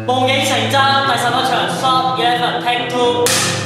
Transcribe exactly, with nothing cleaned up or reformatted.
夢影成真第十一場 Shot Eleven Take Two。